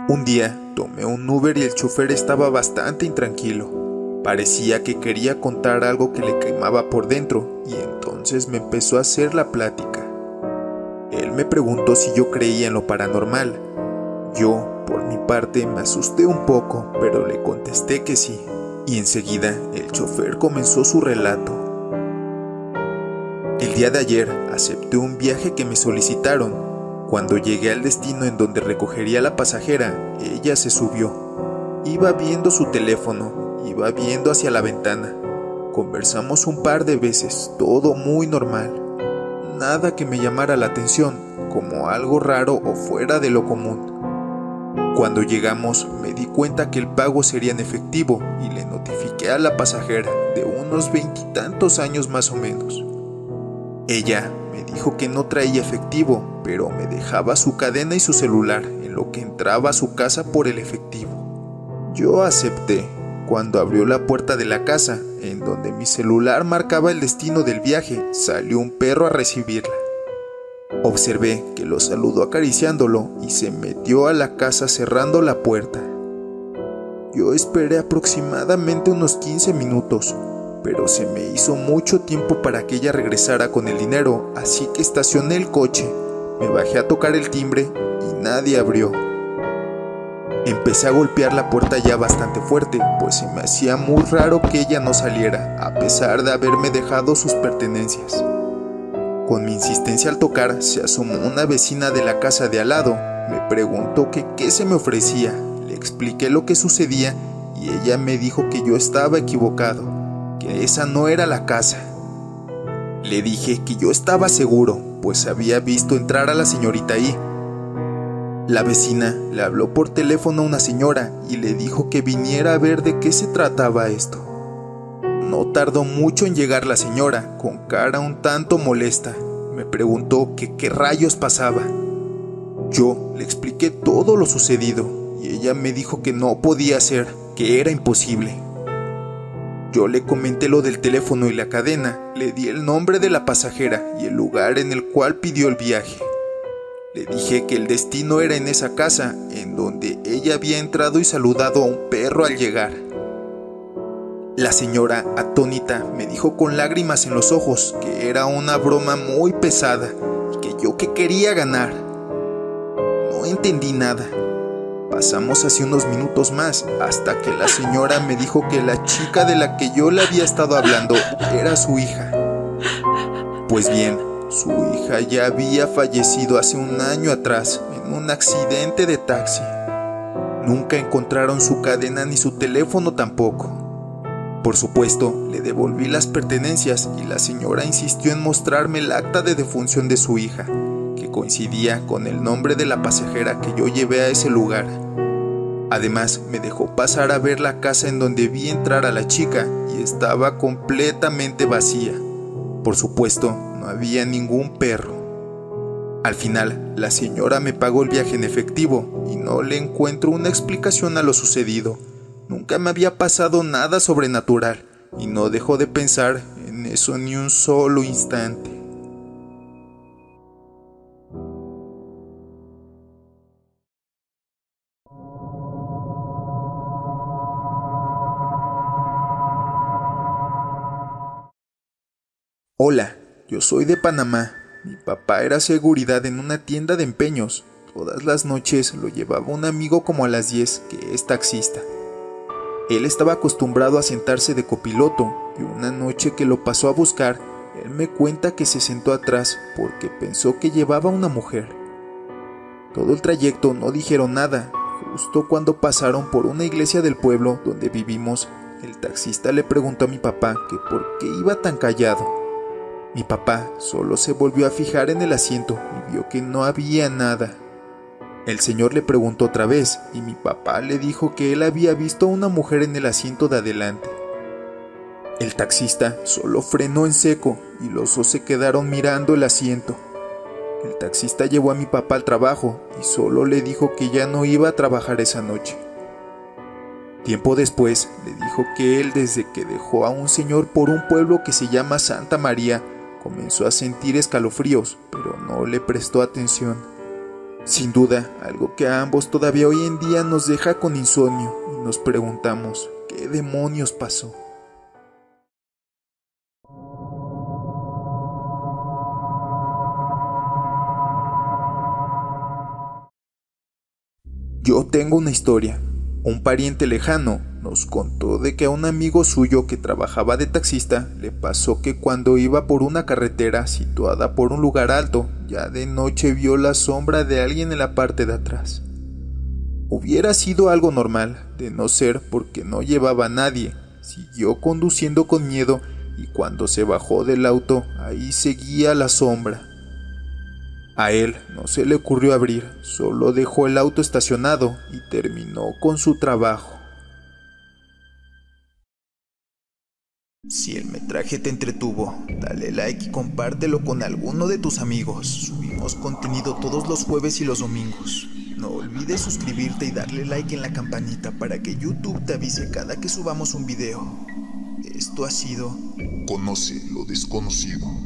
Un día tomé un Uber y el chofer estaba bastante intranquilo. Parecía que quería contar algo que le quemaba por dentro y entonces me empezó a hacer la plática. Él me preguntó si yo creía en lo paranormal. Yo, por mi parte, me asusté un poco, pero le contesté que sí. Y enseguida el chofer comenzó su relato. El día de ayer acepté un viaje que me solicitaron. Cuando llegué al destino en donde recogería a la pasajera, ella se subió. Iba viendo su teléfono, iba viendo hacia la ventana. Conversamos un par de veces, todo muy normal. Nada que me llamara la atención, como algo raro o fuera de lo común. Cuando llegamos, me di cuenta que el pago sería en efectivo y le notifiqué a la pasajera, de unos 20 y tantos años más o menos. Ella me dijo que no traía efectivo, pero me dejaba su cadena y su celular en lo que entraba a su casa por el efectivo. Yo acepté. Cuando abrió la puerta de la casa, en donde mi celular marcaba el destino del viaje, salió un perro a recibirla. Observé que lo saludó acariciándolo y se metió a la casa cerrando la puerta. Yo esperé aproximadamente unos 15 minutos, pero se me hizo mucho tiempo para que ella regresara con el dinero, así que estacioné el coche, me bajé a tocar el timbre y nadie abrió. Empecé a golpear la puerta ya bastante fuerte, pues se me hacía muy raro que ella no saliera, a pesar de haberme dejado sus pertenencias. Con mi insistencia al tocar, se asomó una vecina de la casa de al lado, me preguntó que qué se me ofrecía, le expliqué lo que sucedía y ella me dijo que yo estaba equivocado, que esa no era la casa. Le dije que yo estaba seguro, pues había visto entrar a la señorita ahí. La vecina le habló por teléfono a una señora y le dijo que viniera a ver de qué se trataba esto. No tardó mucho en llegar la señora, con cara un tanto molesta. Me preguntó que qué rayos pasaba. Yo le expliqué todo lo sucedido y ella me dijo que no podía ser, que era imposible. Yo le comenté lo del teléfono y la cadena, le di el nombre de la pasajera y el lugar en el cual pidió el viaje. Le dije que el destino era en esa casa, en donde ella había entrado y saludado a un perro al llegar. La señora, atónita, me dijo con lágrimas en los ojos que era una broma muy pesada y que yo que quería ganar. No entendí nada. Pasamos así unos minutos más, hasta que la señora me dijo que la chica de la que yo le había estado hablando era su hija. Pues bien, su hija ya había fallecido hace un año atrás en un accidente de taxi. Nunca encontraron su cadena ni su teléfono tampoco. Por supuesto, le devolví las pertenencias y la señora insistió en mostrarme el acta de defunción de su hija, que coincidía con el nombre de la pasajera que yo llevé a ese lugar. Además, me dejó pasar a ver la casa en donde vi entrar a la chica y estaba completamente vacía. Por supuesto, no había ningún perro. Al final, la señora me pagó el viaje en efectivo y no le encuentro una explicación a lo sucedido. Nunca me había pasado nada sobrenatural y no dejo de pensar en eso ni un solo instante. Hola, yo soy de Panamá. Mi papá era seguridad en una tienda de empeños. Todas las noches lo llevaba un amigo como a las 10, que es taxista. Él estaba acostumbrado a sentarse de copiloto y una noche que lo pasó a buscar, él me cuenta que se sentó atrás porque pensó que llevaba una mujer. Todo el trayecto no dijeron nada. Justo cuando pasaron por una iglesia del pueblo donde vivimos, el taxista le preguntó a mi papá que por qué iba tan callado. Mi papá solo se volvió a fijar en el asiento y vio que no había nada. El señor le preguntó otra vez y mi papá le dijo que él había visto a una mujer en el asiento de adelante. El taxista solo frenó en seco y los dos se quedaron mirando el asiento. El taxista llevó a mi papá al trabajo y solo le dijo que ya no iba a trabajar esa noche. Tiempo después le dijo que él, desde que dejó a un señor por un pueblo que se llama Santa María, comenzó a sentir escalofríos, pero no le prestó atención. Sin duda, algo que a ambos todavía hoy en día nos deja con insomnio y nos preguntamos, ¿qué demonios pasó? Yo tengo una historia. Un pariente lejano nos contó de que a un amigo suyo que trabajaba de taxista le pasó que cuando iba por una carretera situada por un lugar alto, ya de noche vio la sombra de alguien en la parte de atrás. Hubiera sido algo normal, de no ser porque no llevaba a nadie. Siguió conduciendo con miedo y cuando se bajó del auto, ahí seguía la sombra. A él no se le ocurrió abrir, solo dejó el auto estacionado y terminó con su trabajo. Si el metraje te entretuvo, dale like y compártelo con alguno de tus amigos. Subimos contenido todos los jueves y los domingos. No olvides suscribirte y darle like en la campanita para que YouTube te avise cada que subamos un video. Esto ha sido Conoce lo desconocido.